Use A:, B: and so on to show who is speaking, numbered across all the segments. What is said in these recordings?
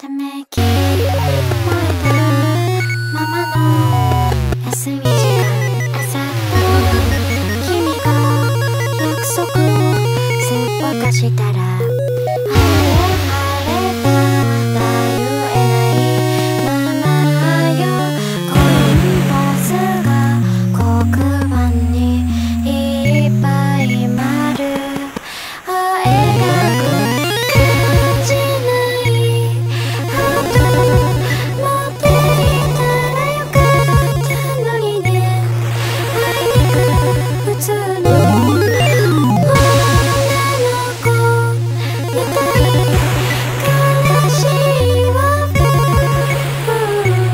A: ため息燃えたままの休み時間、朝と君が約束すっぽかしたら晴れただ言えないままよ。コンパスが黒板にいっぱい丸描く感じないハート持っていたらよかったのにね。あいにく普通の女の子みたい。悲しいわブルー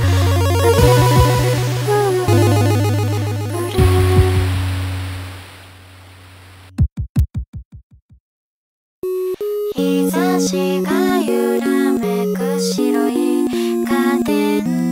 A: ブルー。日差しが揺らめく白いカーテン